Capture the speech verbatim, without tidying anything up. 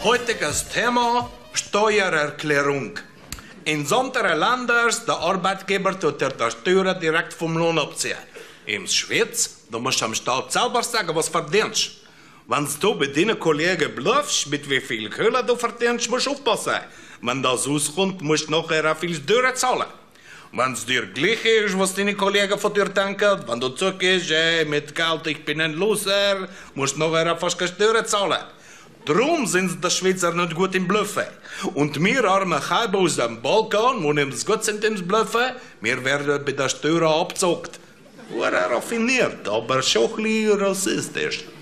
Heutiges Thema Steuererklärung. In anderen Ländern der Arbeitgeber tut er die Steuern direkt vom Lohn abziehen. Im Schweiz, da musst du am Staat selber sagen, was verdienst. Wenn du bei deinen Kollegen bleibst, mit wie viel Kohle du verdienst, musst du aufpassen. Wenn das auskommt, musst du nachher auch viel Steuern zahlen. Wenn es dir gleich ist, was deine Kollegen von dir denken, wenn du zurückgehst, hey, mit Geld, ich bin ein Loser, musst du nachher auch fast keine Steuern zahlen. Darum sind die Schweizer nicht gut im Bluffen. Und wir armen Kaiber aus dem Balkan, die nicht gut sind ins Bluffen, wir werden bei der Steuern abgezockt. Ura raffiniert, aber schon ein bisschen rassistisch.